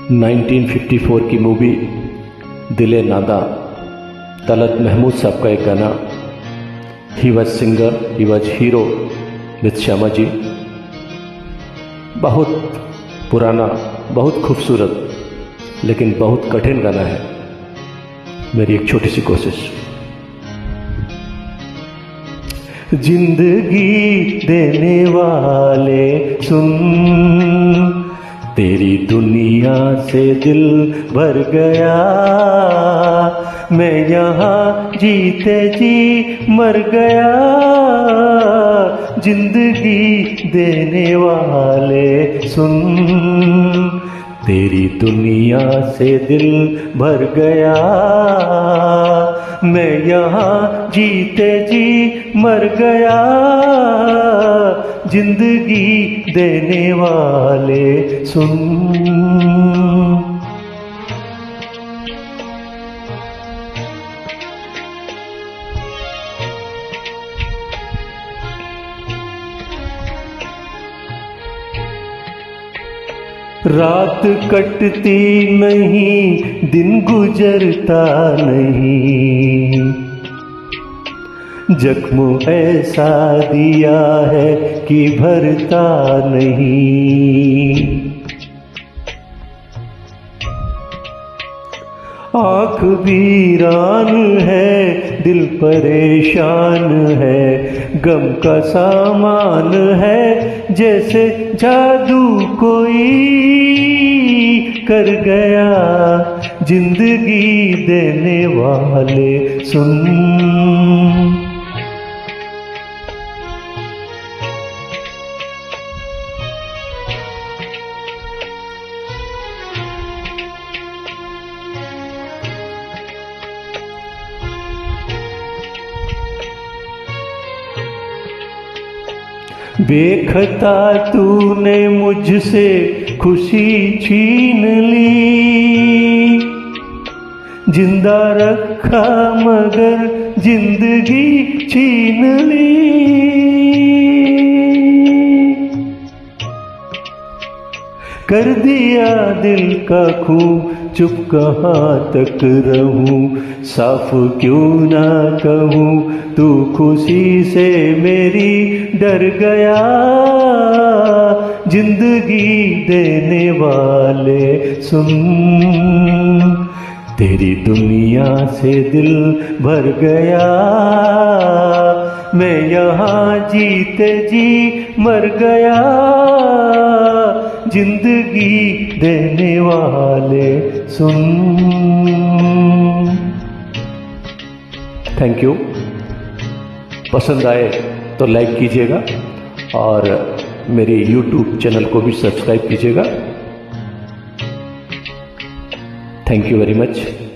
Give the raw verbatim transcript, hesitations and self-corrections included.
Nineteen fifty four की movie Dile Nadaan, Talat Mahmood साहब का एक गाना, he was singer, he was hero with Shyama ji. बहुत पुराना, बहुत खूबसूरत लेकिन बहुत कठिन गाना है। मेरी एक छोटी सी कोशिश। जिंदगी देने वाले सुन, तेरी दुनिया से दिल भर गया, मैं यहाँ जीते जी मर गया। जिंदगी देने वाले सुन, तेरी दुनिया से दिल भर गया, मैं यहाँ जीते जी मर गया। जिंदगी देने वाले सुन। रात कटती नहीं, दिन गुजरता नहीं, जख्म ऐसा दिया है कि भरता नहीं। आँख वीरान है, दिल परेशान है, गम का सामान है, जैसे जादू कोई कर गया। जिंदगी देने वाले सुन। बेखता तूने मुझसे खुशी छीन ली, जिंदा रखा मगर जिंदगी छीन ली। कर दिया दिल का खून, चुप कहाँ तक रहूं, साफ क्यों ना कहूं, तू खुशी से मेरी डर गया। जिंदगी देने वाले सुन, तेरी दुनिया से दिल भर गया, मैं यहाँ जीते जी मर गया। जिंदगी देने वाले सुन। Thank you. पसंद आए तो लाइक कीजिएगा और मेरे यूट्यूब चैनल को भी सब्सक्राइब कीजिएगा। Thank you very much.